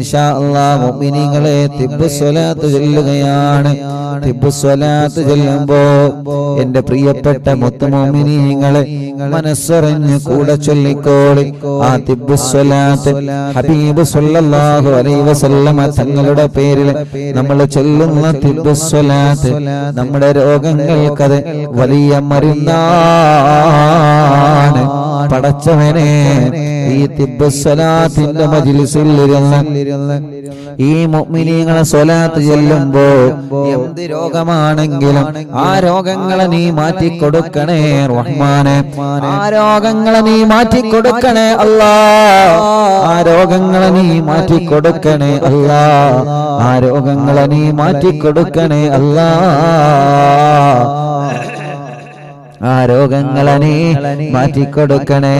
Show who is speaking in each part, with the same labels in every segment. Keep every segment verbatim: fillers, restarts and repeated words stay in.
Speaker 1: ഇൻഷാ അല്ലാഹ് മുഅ്മിനീങ്ങളെ തിബ്ബു സ്വലാത്ത് ചൊല്ലുകയാണ്. തിബ്ബു സ്വലാത്ത് ചൊല്ലുമ്പോൾ എൻ്റെ പ്രിയപ്പെട്ട മുത്ത് മുഅ്മിനീങ്ങളെ മനസ്സറിഞ്ഞ് കൂടെ ചൊല്ലിക്കോളി. ആ തിബ്ബു സ്വലാത്ത് ഹബീബ് സല്ലല്ലാഹു അലൈഹി വസല്ലമ തങ്ങളുടെ പേരിൽ നമ്മൾ ചൊല്ലുന്ന തിബ്ബു സ്വലാത്ത് നമ്മുടെ രോഗങ്ങൾക്കത് വലിയ മരുന്നാണ്. പടച്ചവനെ ഈ തിബ്ബു സ്വലാത്തിന്റെ മജ്ലിസിൽ ഇരുന്ന് ഈ മുഅ്മിനീങ്ങളെ സ്വലാത്ത് ചൊല്ലുമ്പോ എന്ത് രോഗമാണെങ്കിലും ആ രോഗങ്ങളെ നീ മാറ്റി കൊടുക്കണേ റഹ്മാനെ. ആ രോഗങ്ങളെ നീ മാറ്റി കൊടുക്കണേ അല്ലാഹ്. ആ രോഗങ്ങളെ നീ മാറ്റി കൊടുക്കണേ അല്ലാഹ്. ആ രോഗങ്ങളെ നീ മാറ്റി കൊടുക്കണേ അല്ലാഹ്. ആ രോഗങ്ങളെ നീ മാറ്റിക്കൊടുക്കണേ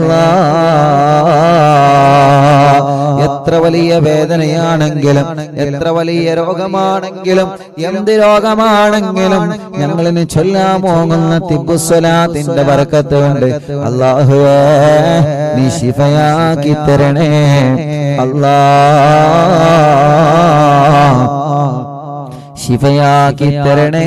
Speaker 1: അല്ലാഹ്. എത്ര വലിയ വേദനയാണെങ്കിലും എത്ര വലിയ രോഗമാണെങ്കിലും എന്ത് രോഗമാണെങ്കിലും ഞങ്ങളിന് ചൊല്ലാൻ പോകുന്ന തിബ്ബു സ്വലാത്തിന്റെ ബറക്കത്ത് കൊണ്ട് അല്ലാഹുവേ നീ ശിഫയാക്കി തരണേ അല്ലാഹ്. ശിഫയാക്കി തരണേ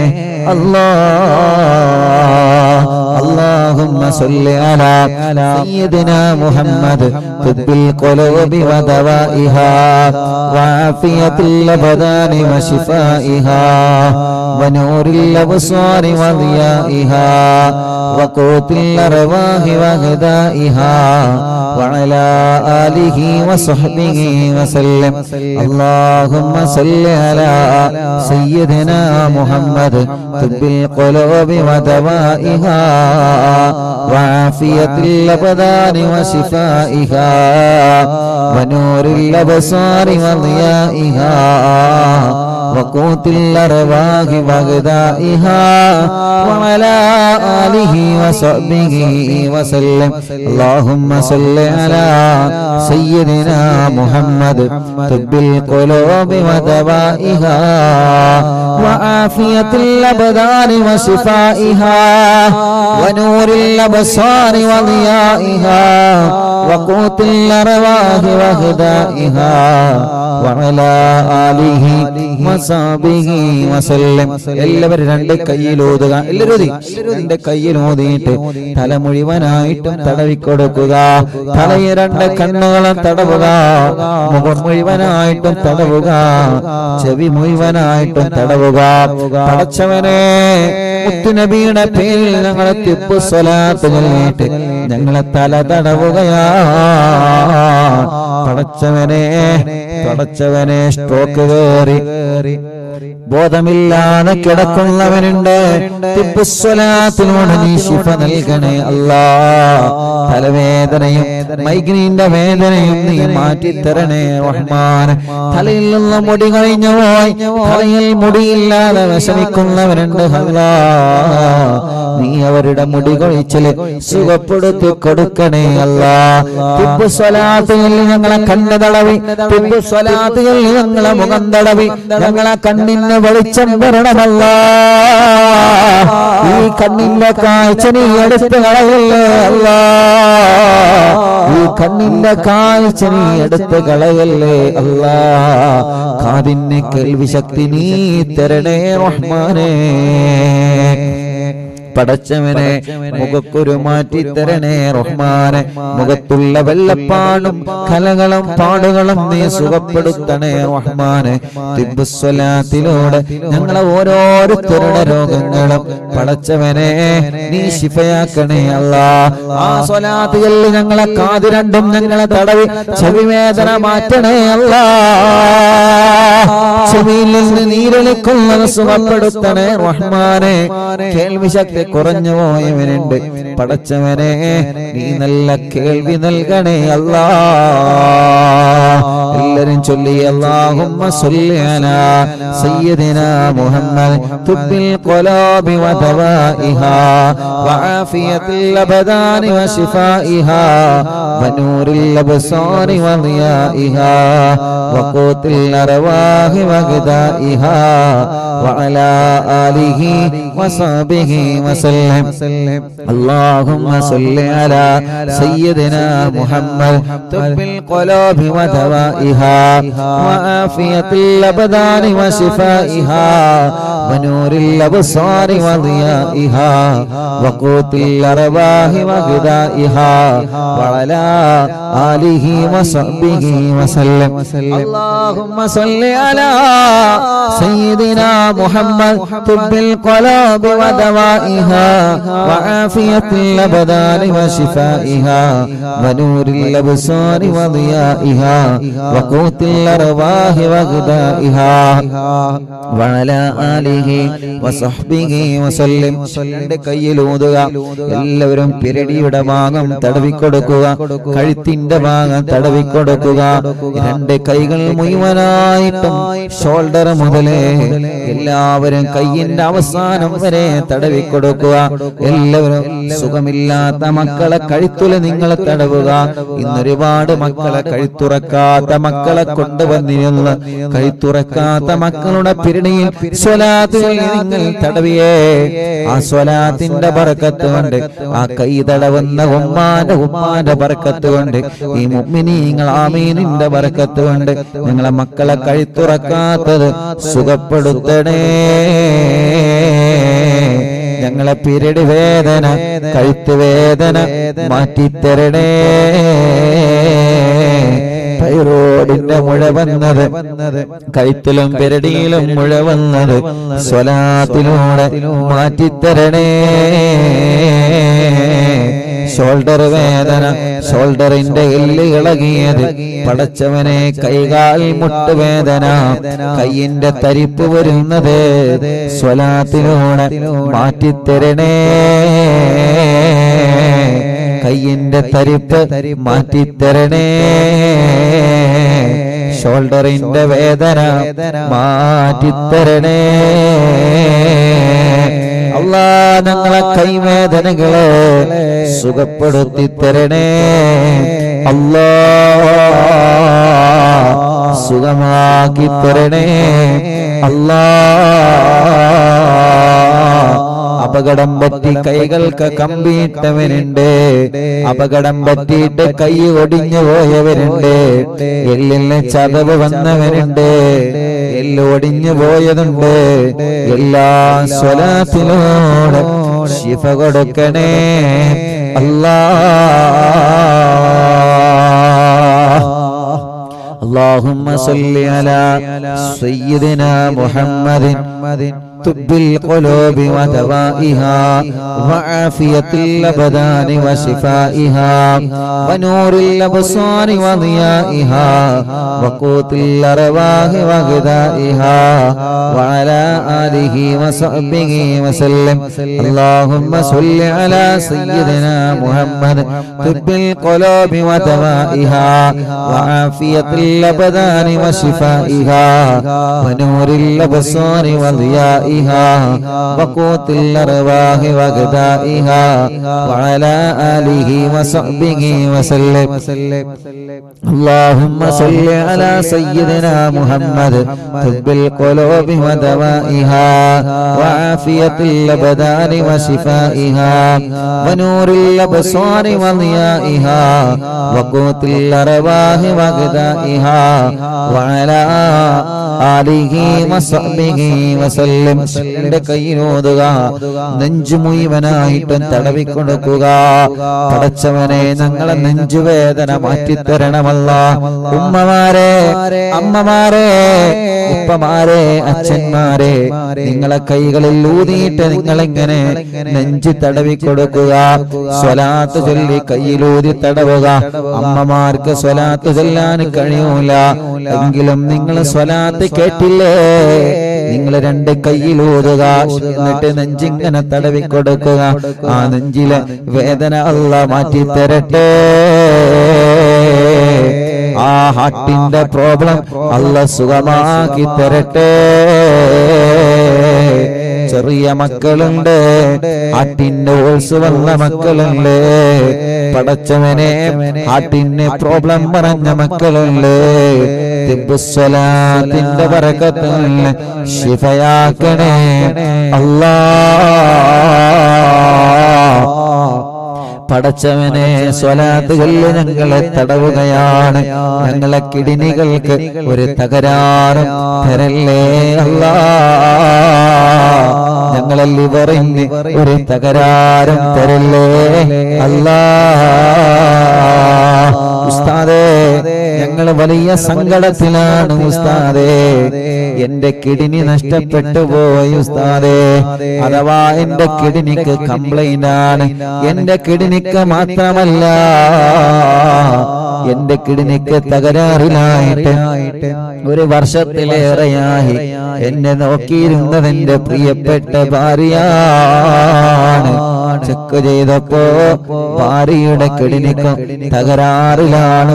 Speaker 1: അല്ലാഹ്. اللهم صل على سيدنا محمد طب القلوب ودوائها وعافية الأبدان وشفائها ونور الأبصار وضيائها وقوت الأرواح وغذائها وعلى آله وصحبه وسلم. اللهم صل على سيدنا محمد طب القلوب ودوائها وعافية الأبدان وشفائها ونور الأبصار وضيائها وقوت الأرواح وغذائها وعلى آله وصحبه وسلم. اللهم صل على سيدنا محمد طب القلوب ودوائها وعافية الأبدان وشفائها ونور الأبصار وضيائها وقوت الأرواح وغذائها وعلى آله وصحبه وسلم. എല്ലാവരും രണ്ട് കയ്യിലോതുക. എല്ലാവരും രണ്ട് കയ്യിലോതിയിട്ട് തല മുഴുവനായിട്ടും തടവിക്കൊടുക്കുക. തലയെ രണ്ട് കണ്ണുകളും തടവുക. മുഖം മുഴുവനായിട്ടും തടവുക. ചെവി മുഴുവനായിട്ടും തടവുക. പടച്ചവനെ മുത്തുനബിയുടെ പേരിൽ ഞങ്ങളെ തിബ്ബു സ്വലാത്ത് ചൊല്ലിയിട്ട് ഞങ്ങളെ തല തടവുകയാ. പടച്ചവനെ പടച്ചവനെ സ്ട്രോക്ക് കേറി ബോധമില്ലാതെ കിടക്കുന്നവനുണ്ട്. തിബ്ബു സ്വലാത്തിലൂടെ നീ ശിഫ നൽകണേ അല്ലാഹ്. തലവേദനയും മൈഗ്രീന്റെ വേദനയും നീ മാറ്റിത്തരണേ റഹ്മാനെ. തലയിൽ നിന്ന് മുടി കഴിഞ്ഞു പോയി തലയിൽ മുടിയില്ലാതെ വിഷമിക്കുന്നവരുണ്ട് അല്ലാഹ്. നീ അവരുടെ മുടി കൊഴിച്ചില് സുഖപ്പെടുത്തി കൊടുക്കണേ അല്ലാഹ്. തിബ്ബു സ്വലാത്തിൽ ഞങ്ങളെ കണ്ണ് തടവി തിബ്ബു സ്വലാത്തിൽ ഞങ്ങളെ മുഖം തടവി ഞങ്ങളെ കണ്ണിന് വെളിച്ചം വരണമല്ലാ. ഈ കണ്ണിന്റെ കാഴ്ച നീ എടുത്ത് കളയല്ലേ അല്ലാ. ഈ കണ്ണിന്റെ കാഴ്ച നീ എടുത്ത് കളയല്ലേ അല്ലാ. കാതിന് കേൾവി ശക്തി നീ തരണേ റഹ്മാനേ. പടച്ചവനെ മുഖക്കുരു മാറ്റി തരണേ റഹ്മാനെ. മുഖത്തുള്ള വെള്ളപ്പാടും കലകളും പാടുകളും നീ സുഖപ്പെടുത്തണേ റഹ്മാനെ. തിബ്ബു സ്വലാത്തിലൂടെ ഞങ്ങളെ ഓരോരുത്തരുടെ രോഗങ്ങളും പടച്ചവനെ നീ ശിഫയാക്കണേ അല്ലാഹ്. ആ സ്വലാത്തിൽ ഞങ്ങളെ കാത് രണ്ടും ഞങ്ങളെ തടവി ചെവി വേദന മാറ്റണേ അല്ലാഹ്. ചെവിയിൽ നിന്ന് നീരൊലിക്കുന്നത് സുഖപ്പെടുത്തണേ റഹ്മാനെ. കേൾവി ശക്തി കുറഞ്ഞു പോയവനുണ്ട് പടച്ചവനെ നീ നല്ല കേൾവി നൽകണേ അല്ലാഹ്. എല്ലാരും ചൊല്ലി അല്ലാഹുമ്മ സ്വല്ലി അലാ സയ്യിദിനാ മുഹമ്മദ് തുബ്ബിൽ ഖുലൂബി വദവാഇഹാ വആഫിയത്തിൽ അബ്ദാനി വശിഫാഇഹാ വനൂറിൽ അബ്സാരി വദിയാഇഹാ വഖൂത്തിൽ അർവാഹി വഗദാഇഹാ വഅലാ ആലിഹി വസഹ്ബിഹി വസല്ലം اللهم صل على سيدنا محمد طب القلوب ودوائها وعافية الأبدان وشفائها ونور الأبصار وضيائها وقوت الأرواح وغذائها وعلى آله وصحبه وسلم اللهم صل على سيدنا محمد طب القلوب ودوائها وعافية الأبدان وشفائها ونور الأبصار وضيائها وقوت الأرواح وغذائها وعلى آله وصحبه وسلم കയ്യിലൂതുക എല്ലാവരും പിരടിയുടെ ഭാഗം തടവിക്കൊടുക്കുക കഴുത്തിന്റെ ഭാഗം തടവിക്കൊടുക്കുക രണ്ട് കൈകൾ മുഴുവനായിട്ടും ഷോൾഡർ മുതലേ എല്ലാവരും കയ്യിന്റെ അവസാനം വരെ തടവിക്കൊടുക്കുക എല്ലാവരും സുഖമില്ലാത്ത മക്കളെ കഴുത്തുല നിങ്ങൾ തടവുക ഇന്നൊരുപാട് മക്കളെ കഴുത്തുറക്കാത്ത മക്കളെ കൊണ്ടുവന്നിരുന്ന കഴുത്തുറക്കാത്ത മക്കളുടെ പിരടിയിൽ സ്വലാത്ത് നിങ്ങൾ തടവിയേ ആ സ്വലാത്തിന്റെ ബർക്കത്ത് കൊണ്ട് ആ കൈ തടവുന്ന ഉമ്മാന്റെ ഉമ്മാന്റെ ബർക്കത്ത് കൊണ്ട് ഈ മുഅ്മിനീങ്ങൾ ആമീനിന്റെ ബർക്കത്ത് കൊണ്ട് നിങ്ങളെ മക്കളെ കഴുത്തുറക്കാത്തത് സുഖപ്പെടുത്തണേ ഞങ്ങളെ പിരടി വേദന കഴുത്ത് വേദന മാറ്റിത്തരണേ തൈറോയിഡിന്റെ മുഴ വന്നത് കഴുത്തിലും പിരടിയിലും മുഴ വന്നത് സ്വലാത്തിലൂടെ മാറ്റിത്തരണേ ഷോൾഡർ വേദന ഷോൾഡറിന്റെ എല്ല് ഇളകിയത് പടച്ചവനെ കൈകാൽ മുട്ടുവേദന കയ്യിന്റെ തരിപ്പ് വരുന്നത് സ്വലാത്തിലൂടെ മാറ്റിത്തരണേ കയ്യിന്റെ തരിപ്പ് മാറ്റിത്തരണേ ഷോൾഡറിന്റെ വേദന മാറ്റിത്തരണേ അല്ലാ ഞങ്ങളെ കൈവേദനകളെ സുഖപ്പെടുത്തി തരണേ അല്ലാ സുഖമാക്കി തരണേ അല്ലാ അപകടം പറ്റി കൈകൾക്ക് കമ്പിയിട്ടവരുണ്ട് അപകടം പറ്റിയിട്ട് കൈ ഒടിഞ്ഞു പോയവരുണ്ട് എല്ലിന് ചതവ് വന്നവരുണ്ട് എല്ല് ഒടിഞ്ഞു പോയതുണ്ട് എല്ലാ സ്വലാത്തിലൂടെ ശിഫ കൊടുക്കണേ അല്ലാ اللهم صل على سيدنا محمد طب القلوب ودوائها وعافية الأبدان وشفائها ونور الأبصار وضيائها وقوت الأرواح وغذائها وعلى آله وصحبه وسلم اللهم صل على سيدنا محمد طب القلوب ودوائها وعافية الأبدان وشفائها ونور الأبصار وضيائها وقوت الأرواح وغذائها وعلى آله وصحبه وسلم اللهم صل على سيدنا محمد طب القلوب ودوائها وعافية الأبدان وشفائها ونور الأبصار وضيائها وقوت الأرواح وغذائها وعلى آله وصحبه وسلم കയ്യിലോതുക നെഞ്ചു മുഴുവനായിട്ടും തടവിക്കൊടുക്കുക പടച്ചവനെ ഞങ്ങളെ നെഞ്ചുവേദന മാറ്റിത്തരണമല്ല ഉമ്മമാരെ അമ്മമാരെ ഉപ്പമാരെ അച്ഛന്മാരെ നിങ്ങളെ കൈകളിൽ ഊതിയിട്ട് നിങ്ങളിങ്ങനെ നെഞ്ചു തടവിക്കൊടുക്കുക സ്വലാത്ത് ചൊല്ലി കയ്യിലൂതി തടവുക അമ്മമാർക്ക് സ്വലാത്ത് ചൊല്ലാൻ കഴിയൂല എങ്കിലും നിങ്ങൾ സ്വലാത്ത് കേട്ടില്ലേ നിങ്ങൾ രണ്ട് കയ്യിലൂതുക എന്നിട്ട് നെഞ്ചിങ്ങനെ തടവിക്കൊടുക്കുക ആ നെഞ്ചിലെ വേദന അല്ലാഹ് മാറ്റി തരട്ടെ ആ ഹാർട്ടിന്റെ പ്രോബ്ലം അല്ലാഹ് സുഖമാക്കി തരട്ടെ. ചെറിയ മക്കളുണ്ട്, ഹാർട്ടിന്റെ ഓൾസ് വന്ന മക്കളുണ്ട്, പടച്ചവനെ ഹാർട്ടിന് പ്രോബ്ലം പറഞ്ഞ മക്കളുണ്ട്. തിബ്ബുസ്സലാത്തിന്റെ ബറകത്തിൽ ശിഫയാക്കണേ അല്ലാഹ്. പടച്ചവനെ സ്വലാത്തുകളിൽ ഞങ്ങളെ തടവുകയാണ്. ഞങ്ങളെ കിഡ്നികൾക്ക് ഒരു തകരാറും തരല്ലേ അല്ലാഹ്. ഞങ്ങളെ ലിവറിന് ഒരു തകരാറും തരല്ലേ അല്ലാഹ്. ഉസ്താദേ, ഞങ്ങൾ വലിയ സങ്കടത്തിലാണ് ഉസ്താദേ. എന്റെ കിഡ്നി നഷ്ടപ്പെട്ടു പോയി ഉസ്താദേ. അഥവാ എന്റെ കിഡ്നിക്ക് കംപ്ലൈന്റ് ആണ്. എന്റെ കിഡ്നിക്ക് മാത്രമല്ല, എന്റെ കിഡ്നിക്ക് തകരാറിലായിട്ട് ഒരു വർഷത്തിലേറെയായി എന്നെ നോക്കിയിരുന്നത് എന്റെ പ്രിയപ്പെട്ട ഭാര്യയാണ്. ചെക്ക് ചെയ്തപ്പോ ഭാര്യയുടെ കിഡ്നിക്ക് തകരാറിലാണ്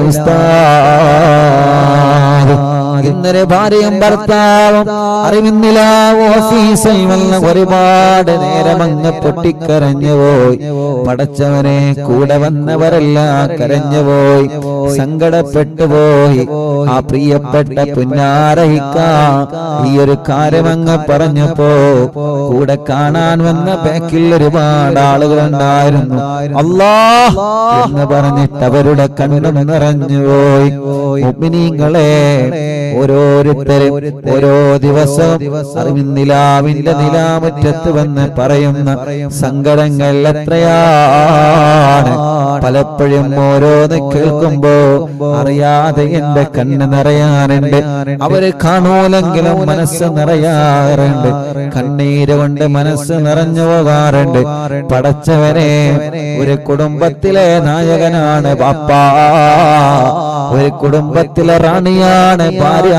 Speaker 1: ഉസ്താദ്. ഇന്നലെ ഭാര്യയും ഭർത്താവും അറിവിന്നില്ല ഓഫീസിൽ വന്ന് ഒരുപാട് നേരം അങ്ങ് പൊട്ടിക്കരഞ്ഞുപോയി. പടച്ചവനെ, കൂടെ വന്നവരെല്ലാം കരഞ്ഞുപോയി, സങ്കടപ്പെട്ടു പോയി. ആ പ്രിയപ്പെട്ട പുന്നാരയിക്ക ഈ ഒരു കാര്യം അങ്ങ് പറഞ്ഞപ്പോ കൂടെ കാണാൻ വന്ന ബാക്കിൽ ഒരുപാട് ആളുകൾ ഉണ്ടായിരുന്നു. അല്ലാഹ് എന്ന് പറഞ്ഞിട്ട് അവരുടെ കണ്ണും നിറഞ്ഞുപോയി. മുഅ്മിനീങ്ങളെ, ഓരോരുത്തരും ഓരോ ദിവസവും അറിവിന്നിലാവിന്റെ നിലാമുറ്റത്ത് വന്ന് പറയുന്ന സങ്കടങ്ങൾ എത്രയാണ്. പലപ്പോഴും ഓരോന്ന് കേൾക്കുമ്പോ അറിയാതെ എന്റെ കണ്ണ് നിറയാറുണ്ട്. അവര് കാണൂലെങ്കിലും മനസ്സ് നിറയാറുണ്ട്. കണ്ണീര് കൊണ്ട് മനസ്സ് നിറഞ്ഞു പോകാറുണ്ട്. പടച്ചവനെ, ഒരു കുടുംബത്തിലെ നായകനാണ് ബാപ്പ, ഒരു കുടുംബത്തിലെ റാണിയാണ് ഭാര്യ.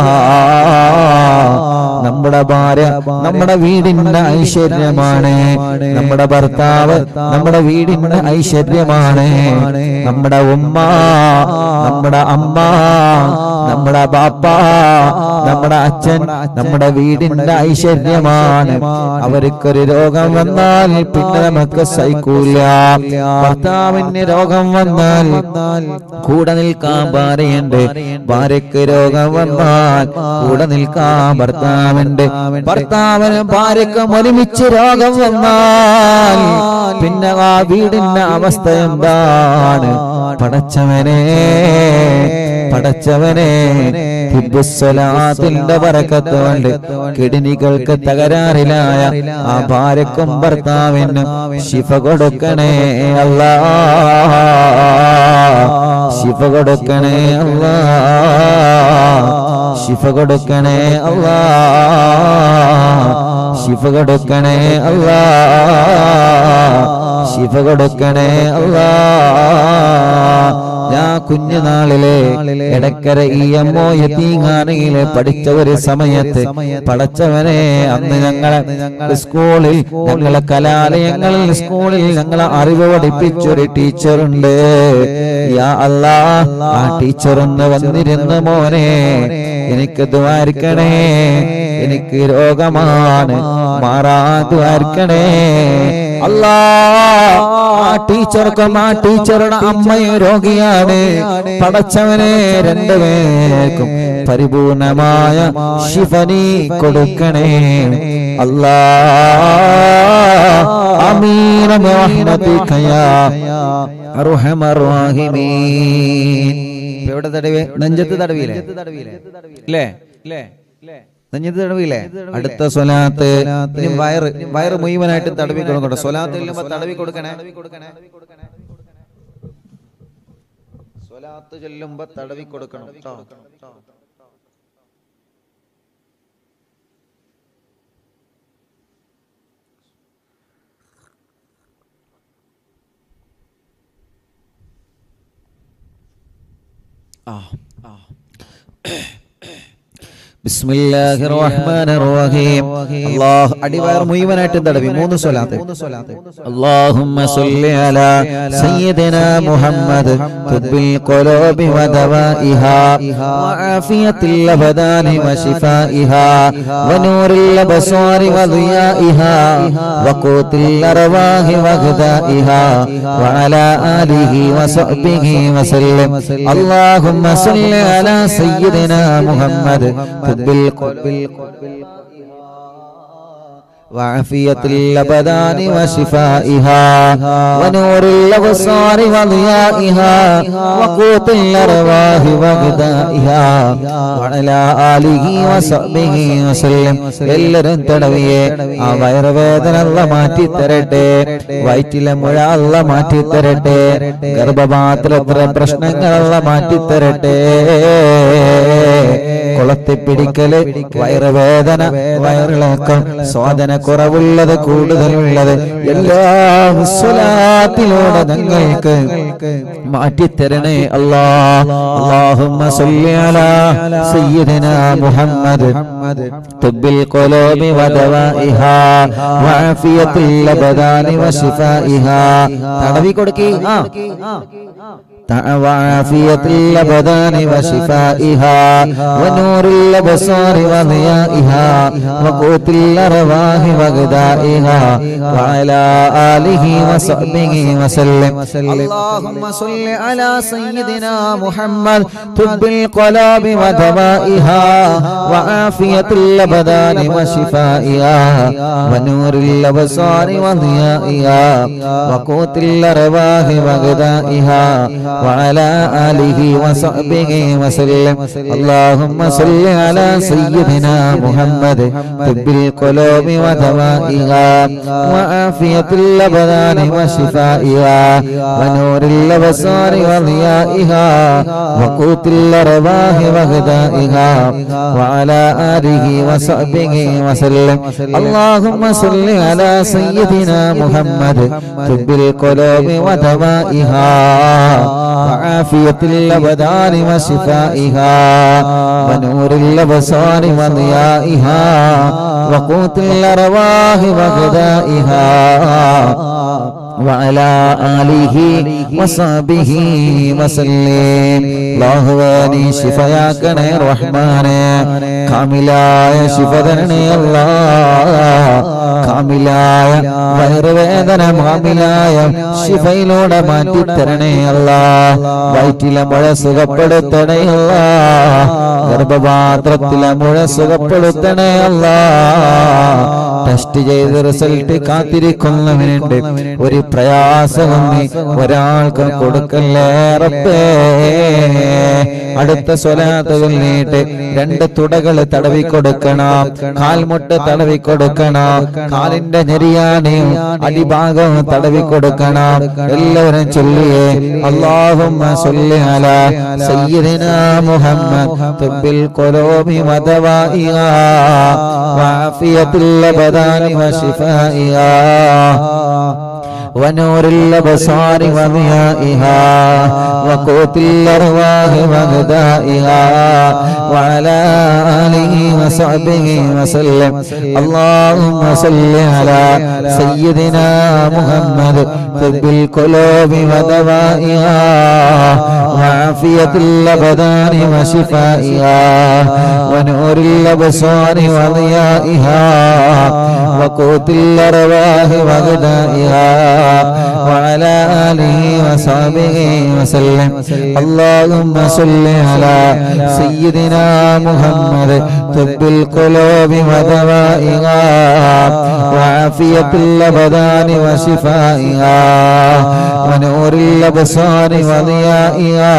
Speaker 1: നമ്മുടെ ഭാര്യ നമ്മുടെ വീടിന്റെ ഐശ്വര്യമാണ്. നമ്മുടെ ഭർത്താവ് നമ്മുടെ വീടിന്റെ ഐശ്വര്യമാണ്. നമ്മുടെ ഉമ്മ, നമ്മുടെ അമ്മ, നമ്മുടെ ബാപ്പ, നമ്മുടെ അച്ഛൻ നമ്മുടെ വീടിന്റെ ഐശ്വര്യമാണ്. അവർക്കൊരു രോഗം വന്നാൽ പിന്നെ നമുക്ക് സഹിക്കൂല. ഭർത്താവിന് രോഗം വന്നാൽ കൂടെ നിൽക്കാൻ ഭാര്യയുണ്ട്. ഭാര്യക്ക് രോഗം വന്നാൽ കൂടെ നിൽക്കാൻ ഭർത്താവുണ്ട്. ഭർത്താവിന് ഭാര്യക്കും ഒരുമിച്ച് രോഗം വന്നാൽ പിന്നെ ആ വീടിന്റെ അവസ്ഥ എന്താണ്? പടച്ചവനെ, പടച്ചവനെ, ഹിബ്ബുസ്സലാത്തിന്റെ ബറകത്ത് കൊണ്ട് കിഡ്നികൾക്ക് തകരാറിലായ ആ ഭാര്യക്കും ഭർത്താവിനും ശിഫ കൊടുക്കണേ അല്ലാഹ്. ശിഫ കൊടുക്കണേ അല്ലാഹ്. ശിഫ കൊടുക്കണേ അല്ലാഹ്. ശിഫ കൊടുക്കണേ അല്ലാഹ്. ശിഫ കൊടുക്കണേ അല്ലാഹ്. ഞാൻ കുഞ്ഞുനാളിലെ എടക്കര ഇ എം ഒ യതീംഖാനയിലെ പഠിച്ച ഒരു സമയത്ത് പടച്ചവനെ, അന്ന് ഞങ്ങളെ സ്കൂളിൽ, ഞങ്ങളെ കലാലയങ്ങളിൽ സ്കൂളിൽ ഞങ്ങളെ അറിവ് പഠിപ്പിച്ചൊരു ടീച്ചറുണ്ട്. യാ അല്ലാഹ്, ആ ടീച്ചറൊന്ന് വന്നിരുന്ന മോനെ, എനിക്ക് ദ്വാരിക്കണേ, എനിക്ക് രോഗമാണ്, മാറാൻ ദ്വാരിക്കണേ അല്ലാഹ്. ആ ടീച്ചർക്കും ആ ടീച്ചറുടെ അമ്മയും രോഗിയാണ്. പടച്ചവനെ, രണ്ടുപേർക്കും പരിപൂർണമായ ശിഫ നീ കൊടുക്കണേ അല്ലാഹ്. ആമീൻ ബിറഹ്മതിക യാ അർഹമർ റഹീമീൻ. എവിടെ തടവേ? നെഞ്ചത്ത് തടവിയില്ലേ? ഇല്ലേ? നെഞ്ചത്ത് തടവിയില്ലേ? അടുത്ത സ്വലാത്ത് വയറ് വയറ് മുഴുവനായിട്ട് തടവി കൊടുക്കട്ടെ. സ്വലാത്ത് ചെല്ലുമ്പോ തടവി കൊടുക്കണേ. സ്വലാത്ത് ചെല്ലുമ്പോ തടവി കൊടുക്കണം. ബിസ്മില്ലാഹിർ റഹ്മാനിർ റഹീം. അല്ലാഹ് അടിവയർ മുഴുവനായിട്ട് തടവി മൂന്ന് സ്വലാത്ത്. അല്ലാഹുമ്മ സ്വല്ലി അലാ സയ്യിദിനാ മുഹമ്മദ് തുബ്ബിൽ ഖുലൂബി വദവാഇഹാ വആഫിയത്തിൽ അബദാനി വശിഫാഇഹാ വനൂറിൽ അബ്സാരി വദിയാഇഹാ വഖൂത്തിൽ അർവാഹി വഗ്ദാഇഹാ വഅലാ ആലിഹി വസഹ്ബിഹി വസല്ലം. അല്ലാഹുമ്മ സ്വല്ലി അലാ സയ്യിദിനാ മുഹമ്മദ് وعافية الأبدان وشفائها ونور الأبصار وضيائها وقوت الأرواح وغذائها وعلى آله وصحبه وسلم. എല്ലാവരും തടവിയെ ആ വയറുവേദന അല്ലാഹ് മാറ്റി തരട്ടെ, വയറ്റിലെ മുഴ അല്ലാഹ് മാറ്റി തരട്ടെ, ഗർഭപാത്രത്തിലെ പ്രശ്നങ്ങൾ അല്ലാഹ് മാറ്റി തരട്ടെ. കൊളത്തിപ്പിടിക്കല്, വയറുവേദന, വയറിളക്കം, സ്വാദന കുറവുള്ളത് കൂടുതലുള്ളത് എല്ലാം സ്വലാത്തിലൂടെ ഞങ്ങൾക്ക് മാറ്റിത്തരണേ അല്ലാഹ്. അല്ലാഹുമ്മ സ്വല്ലി അലാ സയ്യിദിനാ മുഹമ്മദ് തുബ്ബിൽ ഖുലൂബി വദവാഇഹാ വആഫിയത്തിൽ അബദാനി വശിഫാഇഹാ. തടവി കൊടുക്കി. ആ وعافية الأبدان وشفائها ونور الأبصار وضيائها وقوت الأرواح وغذائها وعلى آله وصحبه وسلم. اللهم صل على سيدنا محمد طب القلوب ودوائها وعافية الأبدان وشفائها ونور الأبصار وضيائها وقوت الأرواح وغذائها وعلى آله وصحبه وسلم. اللهم صل على سيدنا محمد طب القلوب ودوائها وعافية الأبدان وشفائها ونور الأبصار وضيائها وقوت الأرواح وغذائها وعلى آله وصحبه وسلم. اللهم صل على سيدنا محمد طب القلوب ودوائها وعافية الأبدان وشفائها ونور الأبصار وضيائها وقوت الأرواح وغذائها وعلى آله وصحبه وسلم. അല്ലാഹുവേ ശിഫയാക്കണേ റഹ്മാനേ, കാമിലായ ശിഫ തരണേ അല്ലാഹ്. കാമിലായ വയറുവേദന കാമിലായ ശിഫയിലൂടെ മാറ്റി തരണേ അല്ലാഹ്. വയറ്റിലെ മുഴ സുഖപ്പെടുത്തണേ അല്ലാഹ്. ഗർഭപാത്രത്തിലെ മുഴ സുഖപ്പെടുത്തണേ അല്ലാഹ്. ടെസ്റ്റ് ചെയ്ത് റിസൾട്ട് കാത്തിരിക്കുന്നവനുണ്ട്, ഒരു പ്രയാസവും നീ ഒരാൾക്ക് കൊടുക്കല്ലേ റബ്ബേ. അടുത്ത സ്വലാത്തുകൾ നീട്ട് രണ്ട് തുടകൾ തടവി കൊടുക്കണം, കാൽമുട്ട് തടവി കൊടുക്കണം, കാലിന്റെ ഞെരിയാനെയും അടിഭാഗവും തടവി കൊടുക്കണം. എല്ലാവരും ചൊല്ലിയേ അല്ലാഹുമ്മ സ്വല്ലി അലാ സയ്യിദിനാ മുഹമ്മദ് തുബ്ബിൽ ഖുലൂബി വദവാഇഹാ വആഫിയത്തിൽ അബദാനി വശിഫാഇഹാ ونور الأبصار وضيائها وقوت الأرواح وغذائها وعلى آله وصحبه وسلم. اللهم صل على سيدنا محمد طب القلوب ودوائها وعافية الأبدان وشفائها ونور الأبصار وضيائها وقوت الأرواح وغذائها وعلى آله وصحبه وسلم. اللهم صل على سيدنا محمد طب القلوب ودوائها وعافية الأبدان وشفائها ونور الأبصار وضيائها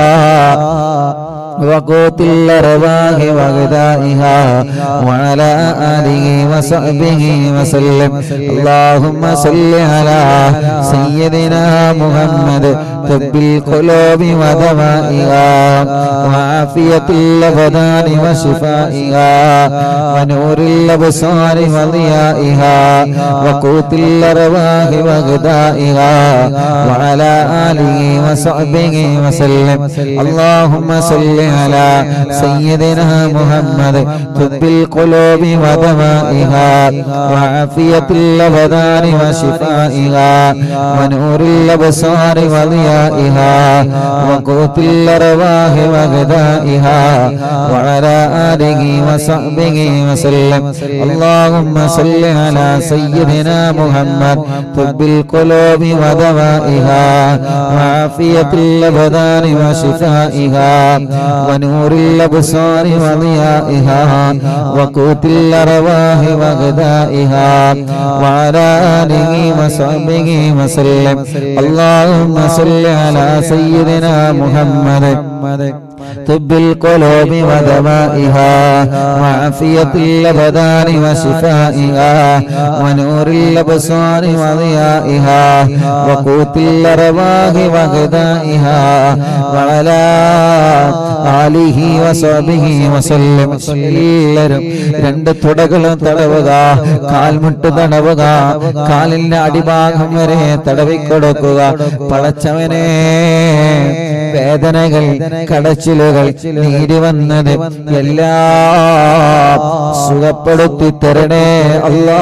Speaker 1: وقوت الأرواح وغذائها وعلى آله وصحبه وسلم. اللهم صل على سيدنا محمد طب القلوب ودوائها وعافية الأبدان وشفائها ونور الأبصار وضيائها وقوت الأرواح وغذائها وعلى آله وصحبه وسلم. اللهم صل على سيدنا محمد طب القلوب ودوائها وعافية الأبدان وشفائها ونور الأبصار وضيائها وقوت الأرواح وغذائها وعلى آله وصحبه وسلم. اللهم صل على سيدنا محمد طب القلوب ودوائها وعافية الأبدان وشفائها ونور الأبصار وضيائها وقوت الأرواح وغذائها وعلى آله وصحبه وسلم. اللهم صل على سيدنا محمد طب القلوب ودوائها وعافية الأبدان وشفائها ونور الأبصار وضيائها وقوت الأرواح وغذائها وعلى آله وصحبه وسلم. എല്ലാവരും രണ്ട് തുടകളും തടവുക, കാൽമുട്ട് തടവുക, കാലിന്റെ അടിഭാഗം വരെ തടവിക്കൊടുക്കുക. പടച്ചവനെ, വേദനകൾ, കടച്ചിലുകൾ, നീര് വന്നത് എല്ലാം സുഖപ്പെടുത്തി തരണേ അല്ലാ,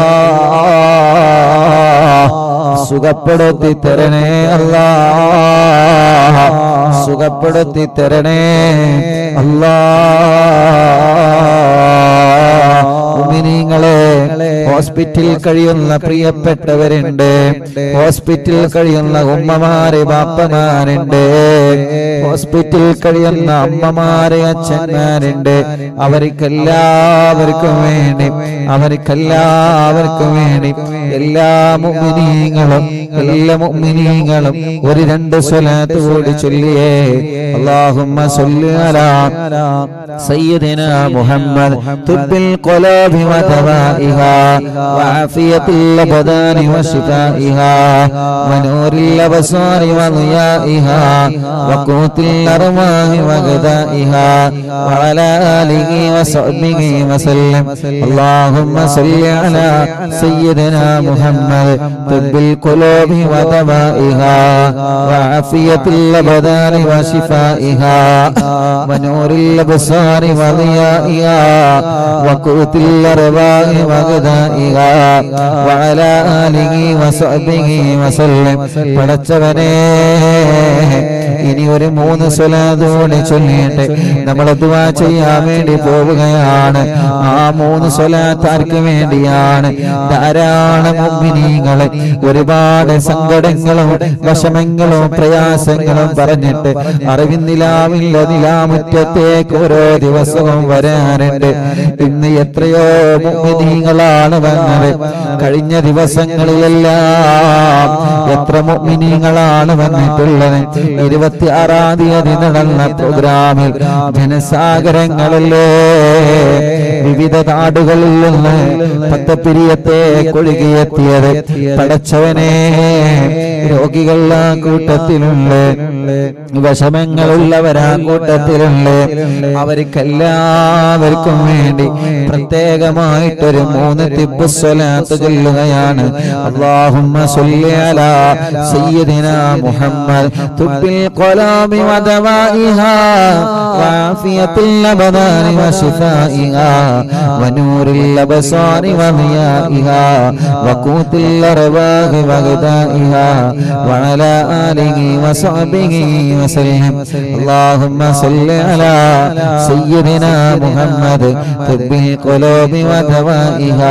Speaker 1: സുഖപ്പെടുത്തി തരണേ അല്ലാ, സുഖപ്പെടുത്തി തരണേ അല്ലാ. മുഅ്മിനീങ്ങളെ, ഹോസ്പിറ്റലിൽ കഴിയുന്ന പ്രിയപ്പെട്ടവരുണ്ട്, ഹോസ്പിറ്റലിൽ കഴിയുന്ന ഉമ്മമാരെ ബാപ്പമാരുണ്ട്, ഹോസ്പിറ്റലിൽ കഴിയുന്ന അമ്മമാരെ അച്ഛന്മാരുണ്ട്. അവർക്കെല്ലാവർക്കും വേണ്ടി അവർക്കെല്ലാവർക്കും വേണ്ടി എല്ലാ മുഅ്മിനീങ്ങളും എല്ലാ മുഅ്മിനീങ്ങളും ഒരു രണ്ട് സ്വലാത്ത് കൂടി ചൊല്ലിയേ. അല്ലാഹുമ്മ സ്വല്ലി അലാ സയ്യിദിനാ മുഹമ്മദ് തുബ്ബിൽ ഖുലൂബി വദവാഇഹാ വആഫിയത്തുൽ അബ്ദാനി വശിഫാഇഹാ വനൂറിൽ അബ്സാരി വദിയാഇഹാ വഖൂത്തിൽ അർവാഹി വഗദാഇഹാ വഅലാ ആലിഹി വസഹ്ബിഹി വസല്ലം. അല്ലാഹുമ്മ സ്വല്ലി അലാ സയ്യിദിനാ മുഹമ്മദ് തുബ്ബിൽ ഖുലൂബി വദവാഇഹാ വആഫിയത്തുൽ അബ്ദാനി വശിഫാഇഹാ വനൂറിൽ അബ്സാരി വദിയാഇഹാ വഖൂത്തിൽ അർവാഹി വഗദാഇഹാ വഅലാ ആലിഹി വസഹ്ബിഹി വസല്ലം. പടച്ചവനേ, ഇനി ഒരു മൂന്ന് സ്വലാത്ത് കൂടി ചൊല്ലിയിട്ട് നമ്മൾ ദുആ ചെയ്യാൻ വേണ്ടി പോവുകയാണ്. ആ മൂന്ന് സ്വലാത്ത് ആർക്ക് വേണ്ടിയാണ്? ധാരാളം മുഅ്മിനീങ്ങൾ ഒരുപാട് സങ്കടങ്ങളും വിഷമങ്ങളും പ്രയാസങ്ങളും പറഞ്ഞിട്ട് അറിവിന്നിലാവില്ല നിലാമുറ്റത്തേക്ക് ഓരോ ദിവസവും വരാറുണ്ട്. ഇന്ന് എത്രയോ മുഅ്മിനീങ്ങളാണ് വന്നത്. കഴിഞ്ഞ ദിവസങ്ങളിലെല്ലാം എത്ര മുഅ്മിനീങ്ങളാണ് വന്നിട്ടുള്ളത്. ഇരുപത്തി ആറാം തീയതി നടന്ന പ്രോഗ്രാമിൽ ജനസാഗരങ്ങളല്ലേ വിവിധ നാടുകളിൽ നിന്ന് പത്തപ്പിരിയത്തെ കൊഴുകിയെത്തിയത്. പടച്ചവനെ, രോഗികളാ കൂട്ടത്തിലുണ്ട്, വിഷമങ്ങളുള്ളവരാ കൂട്ടത്തിലുണ്ട്. അവർക്കെല്ലാവർക്കും വേണ്ടി പ്രത്യേകമായിട്ടൊരു മൂന്ന് തിബ്ബ് സ്വലാത്ത് ചൊല്ലുകയാണ്. അല്ലാഹുമ്മ സ്വല്ലി അലാ സയ്യിദിനാ മുഹമ്മദ് തുബ്ബിൽ ഖുലൂബി വദവാഇഹാ വആഫിയത്തുൽ അബ്ദാനി വശിഫാഇഹാ വനൂറിൽ അബ്സാരി വദിയാഇഹാ വഖൂത്തിൽ അർവാഹി വഗദാഇഹാ വഅലാ ആലിഹി വസഹ്ബിഹി വസല്ലം. അല്ലാഹുമ്മ സ്വല്ലി അലാ സയ്യിദിനാ മുഹമ്മദ് തുബ്ബിൽ ഖുലൂബി വദവാഇഹാ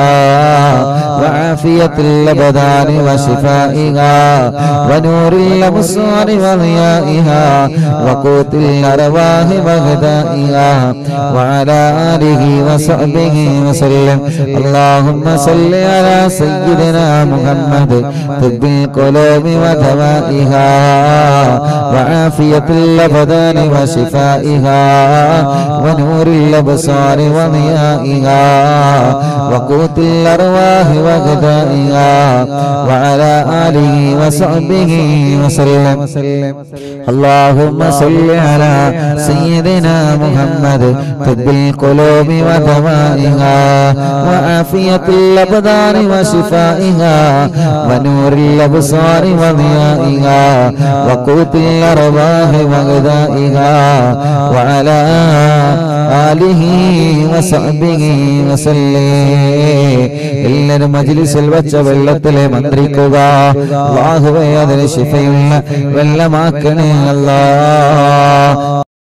Speaker 1: വആഫിയത്തുൽ അബ്ദാനി വശിഫാഇഹാ വനൂറിൽ അബ്സാരി വദിയാഇഹാ വഖൂത്തിൽ അർവാഹി വഗദാഇഹാ വഅലാ ആലിഹി വസഹ്ബിഹി وصحبه وسلم. اللهم صل على سيدنا محمد طب القلوب ودوائها وعافية الأبدان وشفائها ونور الأبصار وضيائها وقوت الأرواح وغذائها وعلى آله وصحبه وسلم. اللهم صل على سيدنا محمد طب القلوب ودوائها وعافية الأبدان وشفائها ونور الأبصار وضيائها وقوت الأرواح وغذائها وعلى آله وصحبه وسلم. എല്ലാവരും മജ്‌ലിസിൽ വെച്ച വെള്ളത്തിലെ മന്ത്രിക്കുക. അല്ലാഹുവേ അതിന് ശിഫയുള്ള വെള്ളമാക്കണേ അല്ലാഹ്.